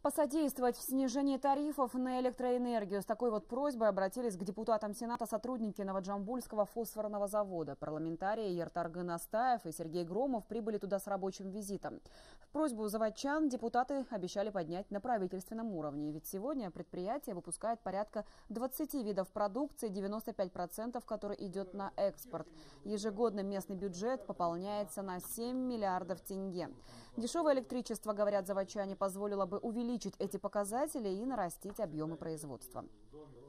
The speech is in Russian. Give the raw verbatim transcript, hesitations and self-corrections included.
Посодействовать в снижении тарифов на электроэнергию. С такой вот просьбой обратились к депутатам Сената сотрудники Новоджамбульского фосфорного завода. Парламентарии Ертаргын Астаев и Сергей Громов прибыли туда с рабочим визитом. Просьбу заводчан депутаты обещали поднять на правительственном уровне. Ведь сегодня предприятие выпускает порядка двадцати видов продукции, девяносто пять процентов которой идет на экспорт. Ежегодно местный бюджет пополняется на семь миллиардов тенге. Дешевое электричество, говорят заводчане, позволило бы увеличить эти показатели и нарастить объемы производства.